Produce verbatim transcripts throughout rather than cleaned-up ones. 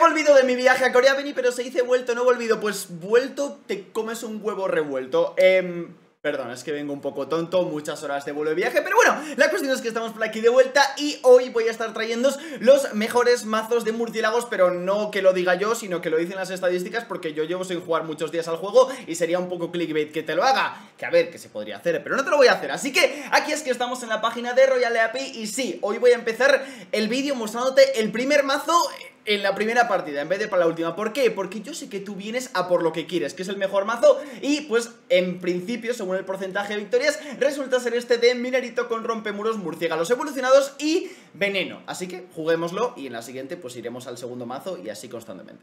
volvido de mi viaje a Corea, Beni, pero se dice vuelto, no volvido. Pues vuelto, te comes un huevo revuelto. Eh... Perdón, es que vengo un poco tonto, muchas horas de vuelo de viaje, pero bueno, la cuestión es que estamos por aquí de vuelta y hoy voy a estar trayéndoos los mejores mazos de murciélagos, pero no que lo diga yo, sino que lo dicen las estadísticas, porque yo llevo sin jugar muchos días al juego y sería un poco clickbait que te lo haga, que a ver, que se podría hacer, pero no te lo voy a hacer. Así que aquí es que estamos en la página de Royal E A P I y sí, hoy voy a empezar el vídeo mostrándote el primer mazo en la primera partida, en vez de para la última. ¿Por qué? Porque yo sé que tú vienes a por lo que quieres, que es el mejor mazo. Y pues en principio, según el porcentaje de victorias, resulta ser este de Minerito con rompemuros, murciélagos evolucionados y veneno. Así que juguémoslo y en la siguiente pues iremos al segundo mazo y así constantemente.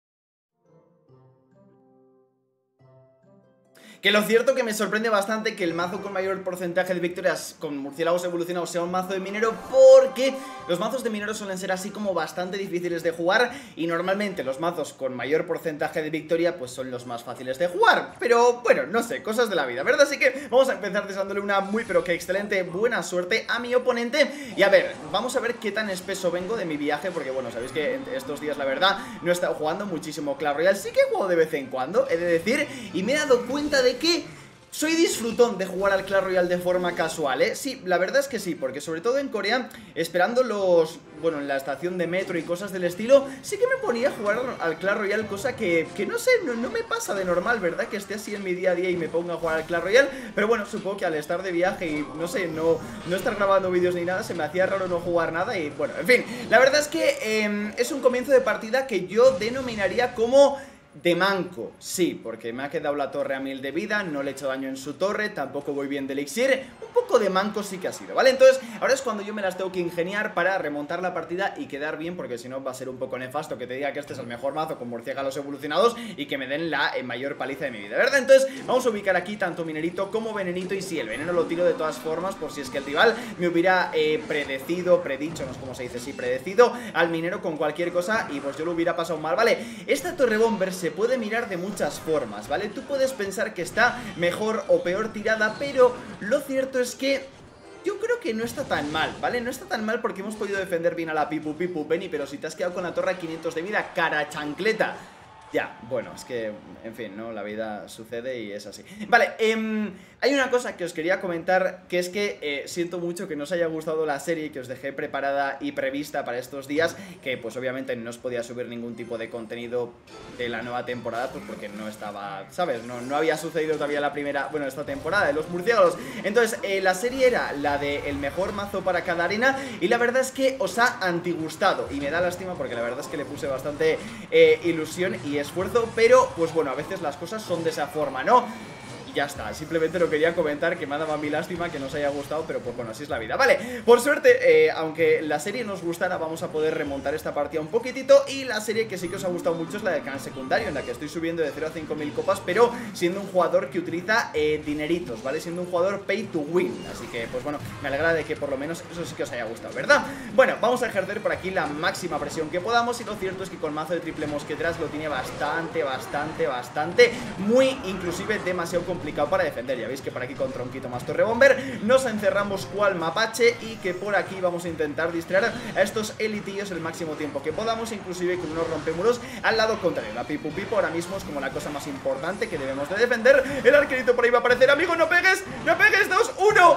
Que lo cierto que me sorprende bastante que el mazo con mayor porcentaje de victorias con murciélagos evolucionados sea un mazo de minero, porque los mazos de minero suelen ser así como bastante difíciles de jugar y normalmente los mazos con mayor porcentaje de victoria pues son los más fáciles de jugar. Pero bueno, no sé, cosas de la vida, ¿verdad? Así que vamos a empezar deseándole una muy pero que excelente buena suerte a mi oponente. Y a ver, vamos a ver qué tan espeso vengo de mi viaje, porque bueno, sabéis que estos días la verdad no he estado jugando muchísimo Clash Royale. Sí que juego de vez en cuando, he de decir, y me he dado cuenta de que soy disfrutón de jugar al Clash Royale de forma casual, ¿eh? Sí, la verdad es que sí, porque sobre todo en Corea, esperando los... bueno, en la estación de metro y cosas del estilo, sí que me ponía a jugar al Clash Royale, cosa que, que no sé, no, no me pasa de normal, ¿verdad? Que esté así en mi día a día y me ponga a jugar al Clash Royale, pero bueno, supongo que al estar de viaje y, no sé, no, no estar grabando vídeos ni nada, se me hacía raro no jugar nada y, bueno, en fin, la verdad es que eh, es un comienzo de partida que yo denominaría como... de manco, sí, porque me ha quedado la torre a mil de vida, no le he hecho daño en su torre, tampoco voy bien de elixir, un poco de manco sí que ha sido, ¿vale? Entonces, ahora es cuando yo me las tengo que ingeniar para remontar la partida y quedar bien, porque si no va a ser un poco nefasto que te diga que este es el mejor mazo con murciélagos evolucionados y que me den la eh, mayor paliza de mi vida, ¿verdad? Entonces, vamos a ubicar aquí tanto minerito como venenito y sí, el veneno lo tiro de todas formas por si es que el rival me hubiera eh, predecido, predicho, no sé cómo se dice, sí, predecido al minero con cualquier cosa y pues yo lo hubiera pasado mal, ¿vale? Esta torre bomber se puede mirar de muchas formas, ¿vale? Tú puedes pensar que está mejor o peor tirada, pero lo cierto es que yo creo que no está tan mal, ¿vale? No está tan mal porque hemos podido defender bien a la Pipu Pipu Penny, pero si te has quedado con la torre a quinientos de vida, cara chancleta. Ya, bueno, es que, en fin, ¿no? La vida sucede y es así. Vale, eh, hay una cosa que os quería comentar, que es que eh, siento mucho que no os haya gustado la serie que os dejé preparada y prevista para estos días, que pues obviamente no os podía subir ningún tipo de contenido de la nueva temporada, pues porque no estaba, ¿sabes? No, no había sucedido todavía la primera, bueno, esta temporada de los murciélagos. Entonces, eh, la serie era la de el mejor mazo para cada arena y la verdad es que os ha antigustado y me da lástima porque la verdad es que le puse bastante eh, ilusión y esfuerzo, pero pues bueno, a veces las cosas son de esa forma, ¿no? Y ya está, simplemente lo quería comentar, que me ha dado a mí lástima que no os haya gustado, pero pues bueno, así es la vida, ¿vale? Por suerte, eh, aunque la serie nos gustara, vamos a poder remontar esta partida un poquitito. Y la serie que sí que os ha gustado mucho es la del canal secundario, en la que estoy subiendo de cero a cinco mil copas, pero siendo un jugador que utiliza eh, dineritos, ¿vale? Siendo un jugador pay to win, así que pues bueno, me alegra de que por lo menos eso sí que os haya gustado, ¿verdad? Bueno, vamos a ejercer por aquí la máxima presión que podamos y lo cierto es que con mazo de triple mosqueteras lo tiene bastante, bastante, bastante, muy inclusive demasiado complicado complicado para defender. Ya veis que por aquí con tronquito más torre bomber nos encerramos cual mapache y que por aquí vamos a intentar distraer a estos elitillos el máximo tiempo que podamos, inclusive con unos rompemuros al lado contrario. La Pipu Pipu ahora mismo es como la cosa más importante que debemos de defender. El arquerito por ahí va a aparecer, amigo, no pegues, no pegues, dos, uno.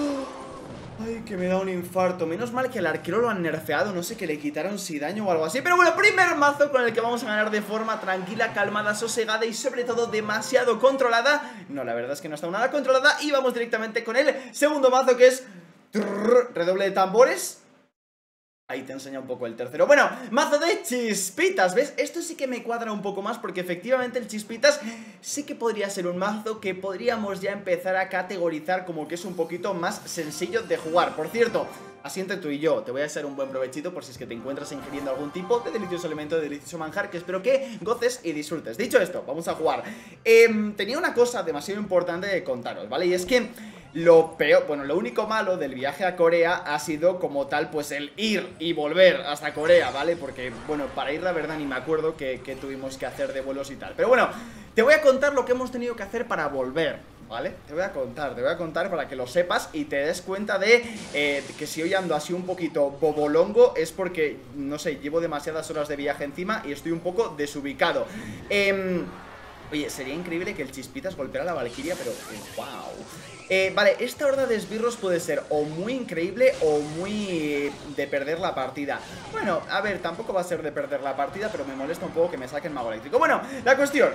Ay, que me da un infarto. Menos mal que al arquero lo han nerfeado. No sé, que le quitaron si daño o algo así. Pero bueno, primer mazo con el que vamos a ganar de forma tranquila, calmada, sosegada y sobre todo demasiado controlada. No, la verdad es que no está nada controlada. Y vamos directamente con el segundo mazo, que es trrr, redoble de tambores. Ahí te enseña un poco el tercero. Bueno, mazo de chispitas, ¿ves? Esto sí que me cuadra un poco más porque efectivamente el chispitas sí que podría ser un mazo que podríamos ya empezar a categorizar como que es un poquito más sencillo de jugar. Por cierto, así entre tú y yo, te voy a hacer un buen provechito por si es que te encuentras ingiriendo algún tipo de delicioso elemento, de delicioso manjar, que espero que goces y disfrutes. Dicho esto, vamos a jugar. Eh, tenía una cosa demasiado importante de contaros, ¿vale? Y es que lo peor, bueno, lo único malo del viaje a Corea ha sido como tal, pues el ir y volver hasta Corea, ¿vale? Porque, bueno, para ir la verdad ni me acuerdo que, que tuvimos que hacer de vuelos y tal. Pero bueno, te voy a contar lo que hemos tenido que hacer para volver, ¿vale? Te voy a contar, te voy a contar para que lo sepas y te des cuenta de eh, que si hoy ando así un poquito bobolongo es porque, no sé, llevo demasiadas horas de viaje encima y estoy un poco desubicado. Eh, oye, sería increíble que el Chispitas golpeara a la Valkyria, pero eh, wow. Eh, vale, esta horda de esbirros puede ser o muy increíble o muy de perder la partida. Bueno, a ver, tampoco va a ser de perder la partida, pero me molesta un poco que me saquen mago eléctrico. Bueno, la cuestión...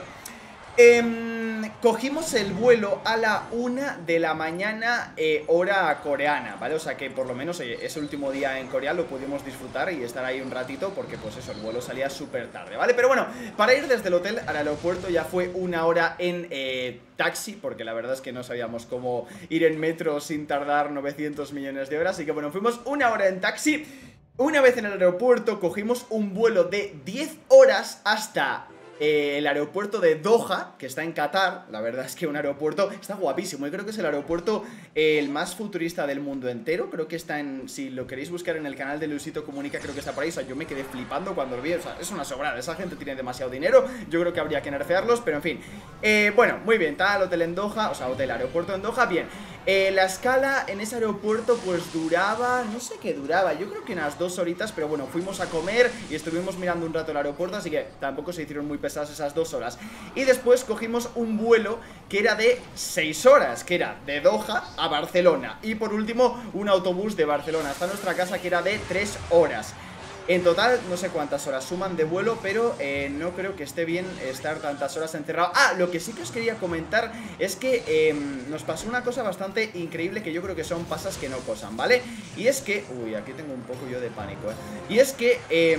Eh, cogimos el vuelo a la una de la mañana, eh, hora coreana, ¿vale? O sea que por lo menos oye, ese último día en Corea lo pudimos disfrutar y estar ahí un ratito porque pues eso, el vuelo salía súper tarde, ¿vale? Pero bueno, para ir desde el hotel al aeropuerto ya fue una hora en eh, taxi, porque la verdad es que no sabíamos cómo ir en metro sin tardar novecientos millones de horas, así que bueno, fuimos una hora en taxi. Una vez en el aeropuerto cogimos un vuelo de diez horas hasta... Eh, el aeropuerto de Doha, que está en Qatar. La verdad es que un aeropuerto está guapísimo. Yo creo que es el aeropuerto eh, el más futurista del mundo entero. Creo que está en... Si lo queréis buscar en el canal de Luisito Comunica, creo que está por ahí. O sea, yo me quedé flipando cuando lo vi. O sea, es una sobrada. Esa gente tiene demasiado dinero. Yo creo que habría que nerfearlos, pero en fin. Eh, bueno, muy bien. Está el hotel en Doha. O sea, hotel, aeropuerto en Doha. Bien. Eh, la escala en ese aeropuerto pues duraba... No sé qué duraba. Yo creo que unas dos horitas. Pero bueno, fuimos a comer y estuvimos mirando un rato el aeropuerto. Así que tampoco se hicieron muy pesadas esas dos horas. Y después cogimos un vuelo que era de seis horas, que era de Doha a Barcelona. Y por último, un autobús de Barcelona hasta nuestra casa, que era de tres horas. En total, no sé cuántas horas suman de vuelo, pero eh, no creo que esté bien estar tantas horas encerrado. Ah, lo que sí que os quería comentar es que eh, nos pasó una cosa bastante increíble, que yo creo que son pasas que no cosan, ¿vale? Y es que... Uy, aquí tengo un poco yo de pánico, ¿eh? Y es que... Eh,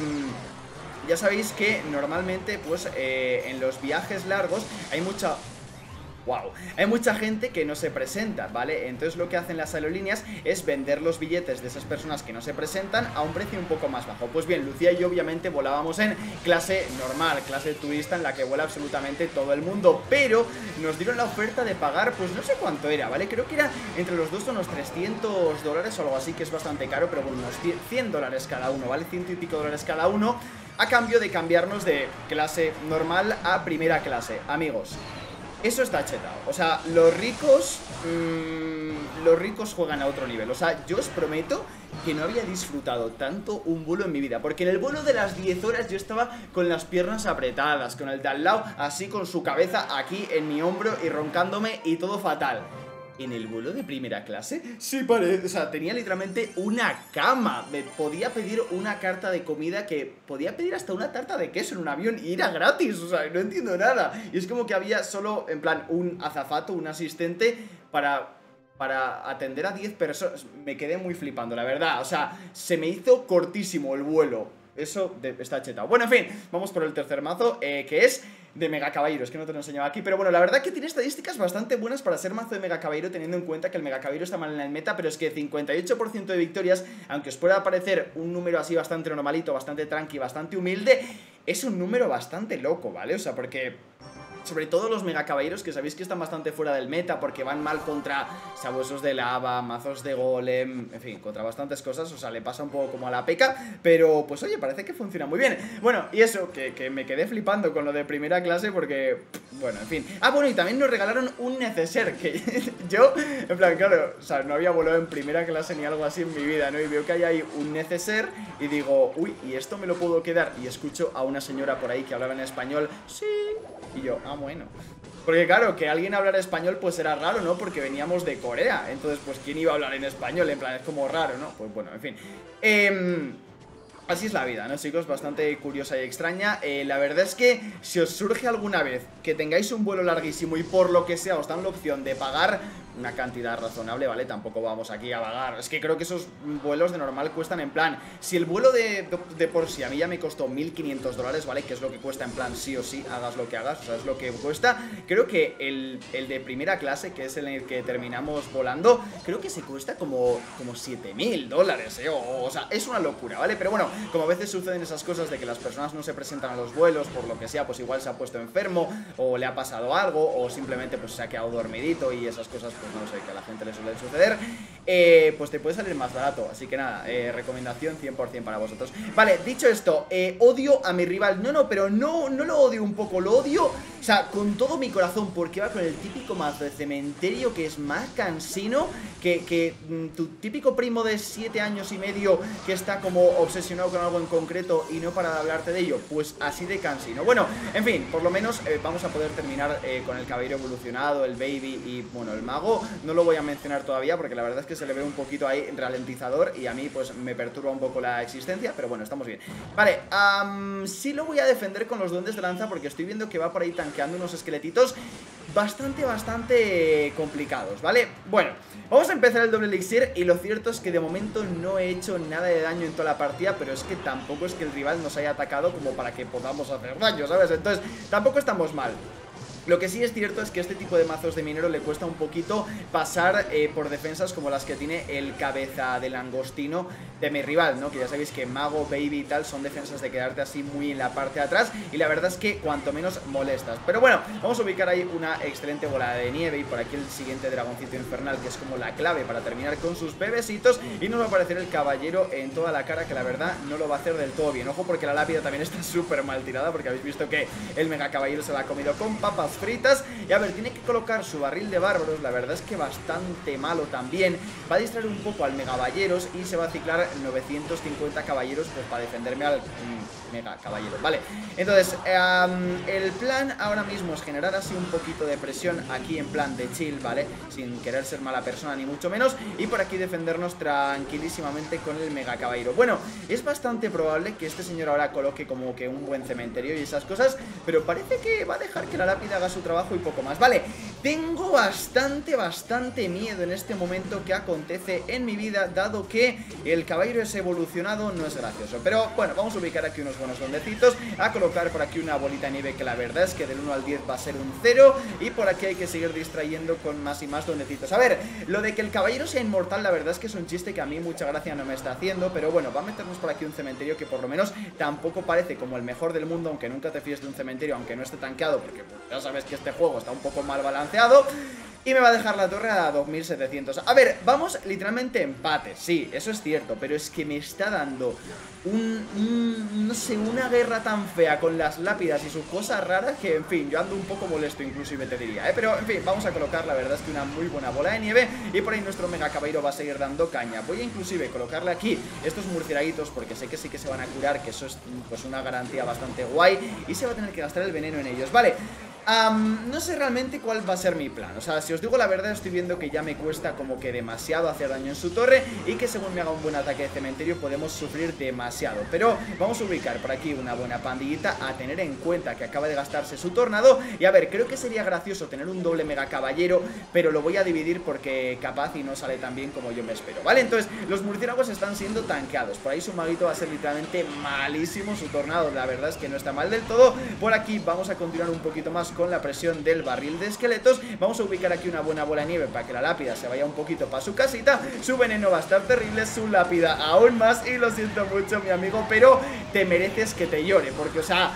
ya sabéis que normalmente, pues, eh, en los viajes largos hay mucha... Wow, hay mucha gente que no se presenta, ¿vale? Entonces lo que hacen las aerolíneas es vender los billetes de esas personas que no se presentan a un precio un poco más bajo. Pues bien, Lucía y yo obviamente volábamos en clase normal, clase turista, en la que vuela absolutamente todo el mundo, pero nos dieron la oferta de pagar, pues no sé cuánto era, ¿vale? Creo que era entre los dos unos trescientos dólares o algo así, que es bastante caro, pero bueno, unos cien dólares cada uno, ¿vale? Ciento y pico dólares cada uno, a cambio de cambiarnos de clase normal a primera clase. Amigos, eso está chetado. O sea, los ricos mmm, Los ricos juegan a otro nivel. O sea, yo os prometo que no había disfrutado tanto un vuelo en mi vida, porque en el vuelo de las diez horas yo estaba con las piernas apretadas, con el de al lado así con su cabeza aquí en mi hombro y roncándome y todo fatal. En el vuelo de primera clase, sí parece, o sea, tenía literalmente una cama. Me podía pedir una carta de comida, que podía pedir hasta una tarta de queso en un avión y era gratis, o sea, no entiendo nada. Y es como que había solo, en plan, un azafato, un asistente para... para atender a diez personas. Me quedé muy flipando, la verdad. O sea, se me hizo cortísimo el vuelo. Eso de, está chetado. Bueno, en fin, vamos por el tercer mazo, eh, que es de Mega Caballero. Es que no te lo enseñaba aquí, pero bueno, la verdad que tiene estadísticas bastante buenas para ser mazo de Mega Caballero, teniendo en cuenta que el Mega Caballero está mal en el meta, pero es que cincuenta y ocho por ciento de victorias, aunque os pueda parecer un número así bastante normalito, bastante tranqui, bastante humilde, es un número bastante loco, ¿vale? O sea, porque... sobre todo los Mega Caballeros, que sabéis que están bastante fuera del meta porque van mal contra sabuesos de lava, mazos de golem, en fin, contra bastantes cosas. O sea, le pasa un poco como a la P.E.K.K.A, pero pues oye, parece que funciona muy bien. Bueno, y eso, que, que me quedé flipando con lo de primera clase porque, bueno, en fin. Ah, bueno, y también nos regalaron un neceser, que yo, en plan, claro, o sea, no había volado en primera clase ni algo así en mi vida, ¿no? Y veo que hay ahí un neceser y digo, uy, ¿y esto me lo puedo quedar? Y escucho a una señora por ahí que hablaba en español, sí, y yo, ah, bueno. Porque claro, que alguien hablara español pues era raro, ¿no? Porque veníamos de Corea. Entonces, pues, ¿quién iba a hablar en español? En plan, es como raro, ¿no? Pues bueno, en fin. Eh... Así es la vida, ¿no, chicos? Bastante curiosa y extraña. eh, La verdad es que si os surge alguna vez que tengáis un vuelo larguísimo y por lo que sea os dan la opción de pagar una cantidad razonable, ¿vale? Tampoco vamos aquí a vagar. Es que creo que esos vuelos de normal cuestan en plan... Si el vuelo de, de, de por sí a mí ya me costó mil quinientos dólares, ¿vale? Que es lo que cuesta en plan sí o sí, hagas lo que hagas, o sea, es lo que cuesta. Creo que el, el de primera clase, que es el en el que terminamos volando, creo que se cuesta como, como siete mil dólares, ¿eh? O, o sea, es una locura, ¿vale? Pero bueno, como a veces suceden esas cosas de que las personas no se presentan a los vuelos por lo que sea, pues igual se ha puesto enfermo o le ha pasado algo o simplemente pues se ha quedado dormidito y esas cosas pues pues no lo sé, que a la gente le suele suceder, eh, pues te puede salir más barato. Así que nada, eh, recomendación cien por cien para vosotros. Vale, dicho esto, eh, odio a mi rival. No, no, pero no, no lo odio un poco, lo odio, o sea, con todo mi corazón, porque va con el típico mazo de cementerio que es más cansino que, que mm, tu típico primo de siete años y medio que está como obsesionado con algo en concreto y no para de hablarte de ello, pues así de cansino. Bueno, en fin, por lo menos eh, vamos a poder terminar eh, con el caballero evolucionado, el baby y, bueno, el mago. No lo voy a mencionar todavía porque la verdad es que se le ve un poquito ahí ralentizador y a mí pues me perturba un poco la existencia, pero bueno, estamos bien. Vale, um, sí lo voy a defender con los duendes de lanza porque estoy viendo que va por ahí tanqueando unos esqueletitos bastante, bastante complicados, ¿vale? Bueno, vamos a empezar el doble elixir y lo cierto es que de momento no he hecho nada de daño en toda la partida, pero es que tampoco es que el rival nos haya atacado como para que podamos hacer daño, ¿sabes? Entonces, tampoco estamos mal. Lo que sí es cierto es que este tipo de mazos de minero le cuesta un poquito pasar eh, por defensas como las que tiene el cabeza de langostino de mi rival, ¿no? Que ya sabéis que mago, baby y tal son defensas de quedarte así muy en la parte de atrás y la verdad es que cuanto menos molestas. Pero bueno, vamos a ubicar ahí una excelente bola de nieve y por aquí el siguiente dragoncito infernal que es como la clave para terminar con sus bebecitos y nos va a aparecer el caballero en toda la cara que la verdad no lo va a hacer del todo bien. Ojo porque la lápida también está súper mal tirada porque habéis visto que el mega caballero se la ha comido con papas fritas. Y a ver, tiene que colocar su barril de bárbaros. La verdad es que bastante malo también. Va a distraer un poco al megaballeros y se va a ciclar novecientos cincuenta caballeros pues para defenderme al mm, mega caballero, vale. Entonces, um, el plan ahora mismo es generar así un poquito de presión aquí en plan de chill, ¿vale? Sin querer ser mala persona ni mucho menos. Y por aquí defendernos tranquilísimamente con el mega caballero. Bueno, es bastante probable que este señor ahora coloque como que un buen cementerio y esas cosas, pero parece que va a dejar que la lápida haga su trabajo y poco más, vale. Tengo bastante, bastante miedo en este momento que acontece en mi vida, dado que el caballero es evolucionado, no es gracioso. Pero bueno, vamos a ubicar aquí unos buenos dondecitos, a colocar por aquí una bolita de nieve que la verdad es que del uno al diez va a ser un cero, y por aquí hay que seguir distrayendo con más y más dondecitos. A ver, lo de que el caballero sea inmortal, la verdad es que es un chiste que a mí mucha gracia no me está haciendo, pero bueno, va a meternos por aquí un cementerio que por lo menos tampoco parece como el mejor del mundo, aunque nunca te fíes de un cementerio, aunque no esté tanqueado, porque pues, ya sabes que este juego está un poco mal balanceado. Y me va a dejar la torre a dos mil setecientos. A ver, vamos literalmente empate. Sí, eso es cierto, pero es que me está dando un, un, no sé, una guerra tan fea con las lápidas y sus cosas raras que, en fin, yo ando un poco molesto inclusive te diría, ¿eh? Pero, en fin, vamos a colocar, la verdad es que una muy buena bola de nieve. Y por ahí nuestro mega caballero va a seguir dando caña. Voy a inclusive colocarle aquí estos murcielaguitos porque sé que sí que se van a curar, que eso es pues una garantía bastante guay. Y se va a tener que gastar el veneno en ellos, ¿vale? Um, no sé realmente cuál va a ser mi plan. O sea, si os digo la verdad, estoy viendo que ya me cuesta como que demasiado hacer daño en su torre y que según me haga un buen ataque de cementerio podemos sufrir demasiado. Pero vamos a ubicar por aquí una buena pandillita, a tener en cuenta que acaba de gastarse su tornado. Y a ver, creo que sería gracioso tener un doble mega caballero, pero lo voy a dividir porque capaz y no sale tan bien como yo me espero, ¿vale? Entonces, los murciélagos están siendo tanqueados. Por ahí su maguito va a ser literalmente malísimo. Su tornado, la verdad es que no está mal del todo. Por aquí vamos a continuar un poquito más con la presión del barril de esqueletos. Vamos a ubicar aquí una buena bola de nieve para que la lápida se vaya un poquito para su casita. Su veneno va a estar terrible, su lápida aún más. Y lo siento mucho, mi amigo, pero te mereces que te llore, porque, o sea,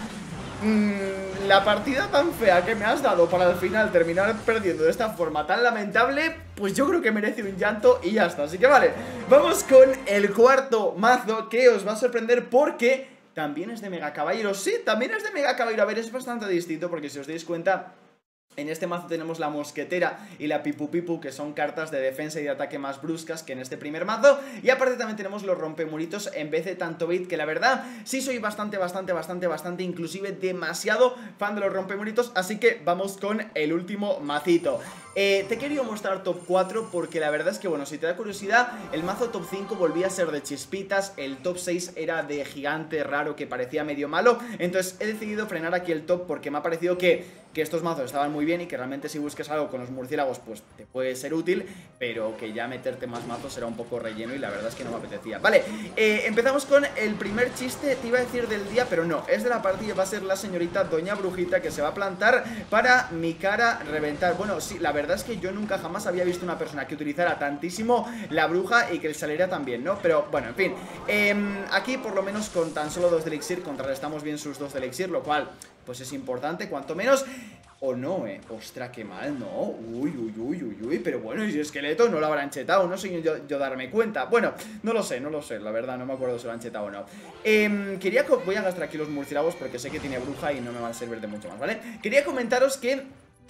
mmm, la partida tan fea que me has dado para al final terminar perdiendo de esta forma tan lamentable, pues yo creo que merece un llanto y ya está. Así que vale, vamos con el cuarto mazo, que os va a sorprender porque también es de mega caballero. Sí, también es de mega caballero. A ver, es bastante distinto porque si os dais cuenta, en este mazo tenemos la mosquetera y la pipu pipu, que son cartas de defensa y de ataque más bruscas que en este primer mazo. Y aparte también tenemos los rompemuritos en vez de tanto bait, que la verdad sí soy bastante, bastante, bastante, bastante, inclusive demasiado fan de los rompemuritos. Así que vamos con el último macito. Eh, te he querido mostrar top cuatro porque la verdad es que, bueno, si te da curiosidad, el mazo top cinco volvía a ser de chispitas, el top seis era de gigante raro que parecía medio malo. Entonces he decidido frenar aquí el top porque me ha parecido que, que estos mazos estaban muy bien y que realmente si busques algo con los murciélagos pues te puede ser útil, pero que ya meterte más mazos era un poco relleno y la verdad es que no me apetecía. Vale, eh, empezamos con el primer chiste, te iba a decir del día, pero no, es de la partida, va a ser la señorita Doña Brujita que se va a plantar para mi cara reventar. Bueno, sí, la verdad La verdad es que yo nunca jamás había visto una persona que utilizara tantísimo la bruja y que le saliera tan bien, ¿no? Pero bueno, en fin, eh, aquí por lo menos con tan solo dos de elixir contrarrestamos bien sus dos de elixir, lo cual pues es importante, cuanto menos. O no, eh, ostra, qué mal, ¿no? Uy, uy, uy, uy, uy, pero bueno, y si esqueleto no lo habrán chetado, no sé yo, yo darme cuenta. Bueno, no lo sé, no lo sé, la verdad, no me acuerdo si lo han chetado o no. eh, Quería, voy a gastar aquí los murciélagos porque sé que tiene bruja y no me van a servir de mucho más, ¿vale? Quería comentaros que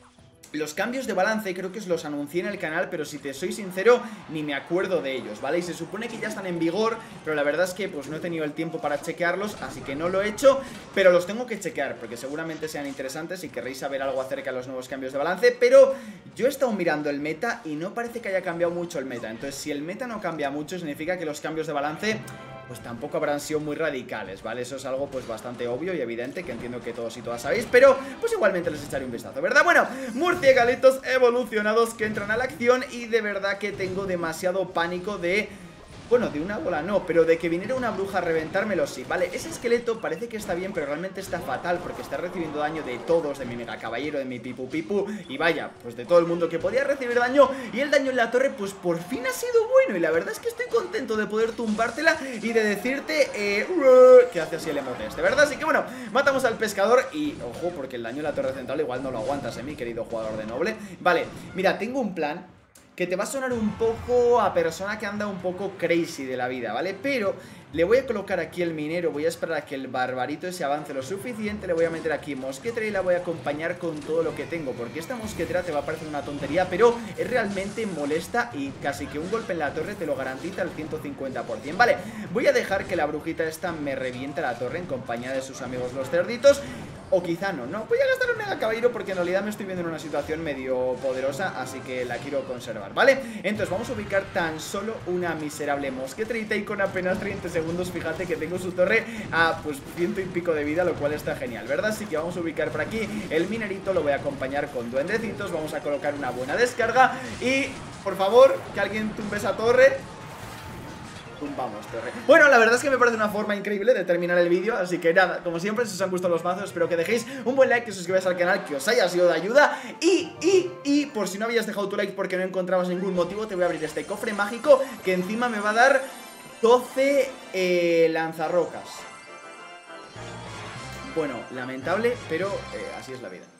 los cambios de balance creo que os los anuncié en el canal, pero si te soy sincero, ni me acuerdo de ellos, ¿vale? Y se supone que ya están en vigor, pero la verdad es que pues no he tenido el tiempo para chequearlos, así que no lo he hecho, pero los tengo que chequear, porque seguramente sean interesantes y querréis saber algo acerca de los nuevos cambios de balance, pero yo he estado mirando el meta y no parece que haya cambiado mucho el meta, entonces si el meta no cambia mucho, significa que los cambios de balance pues tampoco habrán sido muy radicales, ¿vale? Eso es algo pues bastante obvio y evidente, que entiendo que todos y todas sabéis, pero pues igualmente les echaré un vistazo, ¿verdad? Bueno, murciégalitos evolucionados que entran a la acción y de verdad que tengo demasiado pánico de... Bueno, de una bola no, pero de que viniera una bruja a reventármelo sí, ¿vale? Ese esqueleto parece que está bien, pero realmente está fatal porque está recibiendo daño de todos, de mi mega caballero, de mi pipu pipu y vaya, pues de todo el mundo que podía recibir daño. Y el daño en la torre pues por fin ha sido bueno y la verdad es que estoy contento de poder tumbártela y de decirte eh, que hace así el emote este, ¿verdad? Así que bueno, matamos al pescador y ojo, porque el daño en la torre central igual no lo aguantas, ¿eh, mi querido jugador de noble? Vale, mira, tengo un plan que te va a sonar un poco a persona que anda un poco crazy de la vida, ¿vale? Pero le voy a colocar aquí el minero, voy a esperar a que el barbarito ese avance lo suficiente, le voy a meter aquí mosquetera y la voy a acompañar con todo lo que tengo, porque esta mosquetera te va a parecer una tontería, pero es realmente molesta y casi que un golpe en la torre te lo garantiza al ciento cincuenta por cien. Vale, voy a dejar que la brujita esta me reviente la torre en compañía de sus amigos los cerditos. O quizá no, no, voy a gastar un mega caballero porque en realidad me estoy viendo en una situación medio poderosa, así que la quiero conservar, ¿vale? Entonces vamos a ubicar tan solo una miserable mosquetrita y con apenas treinta segundos, fíjate que tengo su torre a pues ciento y pico de vida, lo cual está genial, ¿verdad? Así que vamos a ubicar por aquí el minerito, lo voy a acompañar con duendecitos, vamos a colocar una buena descarga y, por favor, que alguien tumbe esa torre. Tumbamos torre. Bueno, la verdad es que me parece una forma increíble de terminar el vídeo, así que nada, como siempre, si os han gustado los mazos, espero que dejéis un buen like, que os suscribáis al canal, que os haya sido de ayuda y, y, y, por si no habías dejado tu like porque no encontrabas ningún motivo, te voy a abrir este cofre mágico que encima me va a dar doce eh, lanzarrocas. Bueno, lamentable, pero eh, así es la vida.